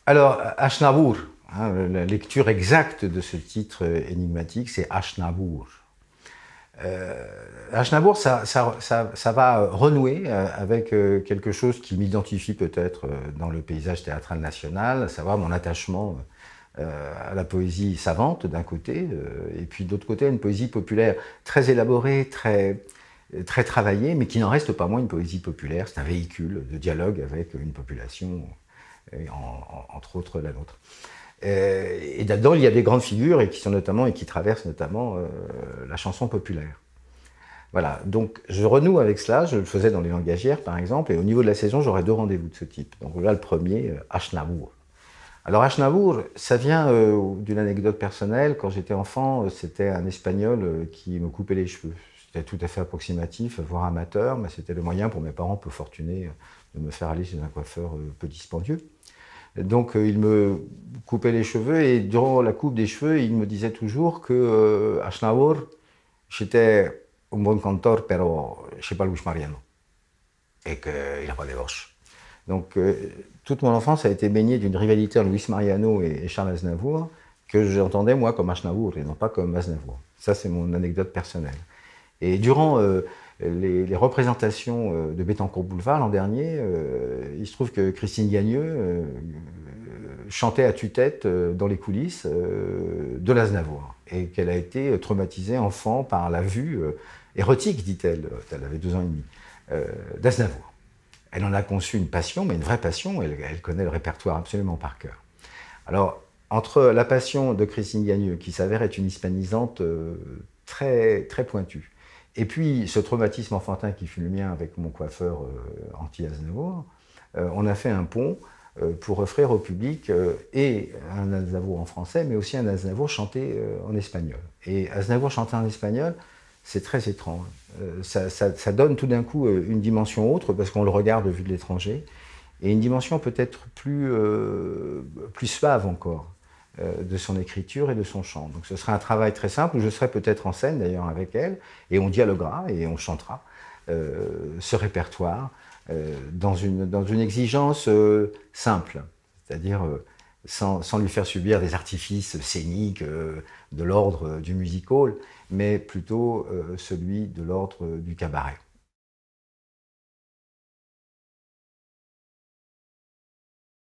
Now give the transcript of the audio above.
Alors, Ashnavour, hein, la lecture exacte de ce titre énigmatique, c'est Ashnavour. Euh, Ashnavour, ça va renouer avec quelque chose qui m'identifie peut-être dans le paysage théâtral national, à savoir mon attachement à la poésie savante d'un côté, et puis d'autre côté à une poésie populaire très élaborée, très travaillée, mais qui n'en reste pas moins une poésie populaire. C'est un véhicule de dialogue avec une population, entre autres la nôtre. Et là-dedans, il y a des grandes figures et qui sont notamment et qui traversent notamment la chanson populaire. Voilà, donc je renoue avec cela, je le faisais dans les langagières par exemple, et au niveau de la saison, j'aurai deux rendez-vous de ce type. Donc là, le premier, Ashnavour. Alors Ashnavour, ça vient d'une anecdote personnelle. Quand j'étais enfant, c'était un Espagnol qui me coupait les cheveux. C'était tout à fait approximatif, voire amateur, mais c'était le moyen pour mes parents peu fortunés de me faire aller chez un coiffeur peu dispendieux. Donc il me coupait les cheveux et durant la coupe des cheveux, il me disait toujours que Ashnavour, j'étais un bon cantor, pero je sais pas Luis Mariano. Et qu'il n'a pas de voix. Donc toute mon enfance a été baignée d'une rivalité entre Luis Mariano et Charles Aznavour que j'entendais moi comme Ashnavour et non pas comme Aznavour. Ça c'est mon anecdote personnelle. Et durant les représentations de Bettencourt Boulevard l'an dernier, il se trouve que Christine Gagneux chantait à tue-tête dans les coulisses de l'Aznavour et qu'elle a été traumatisée enfant par la vue érotique, dit-elle, elle avait 2 ans et demi, d'Aznavour. Elle en a conçu une passion, mais une vraie passion, elle connaît le répertoire absolument par cœur. Alors, entre la passion de Christine Gagneux, qui s'avère être une hispanisante très, très pointue, et puis ce traumatisme enfantin qui fut le mien avec mon coiffeur anti-Aznavour, on a fait un pont pour offrir au public et un Aznavour en français, mais aussi un Aznavour chanté en espagnol. Et Aznavour chanté en espagnol, c'est très étrange. Ça donne tout d'un coup une dimension autre, parce qu'on le regarde vu de l'étranger, et une dimension peut-être plus suave encore de son écriture et de son chant. Donc ce sera un travail très simple, où je serai peut-être en scène d'ailleurs avec elle, et on dialoguera et on chantera ce répertoire dans une exigence simple, c'est-à-dire sans lui faire subir des artifices scéniques de l'ordre du music hall, mais plutôt celui de l'ordre du cabaret.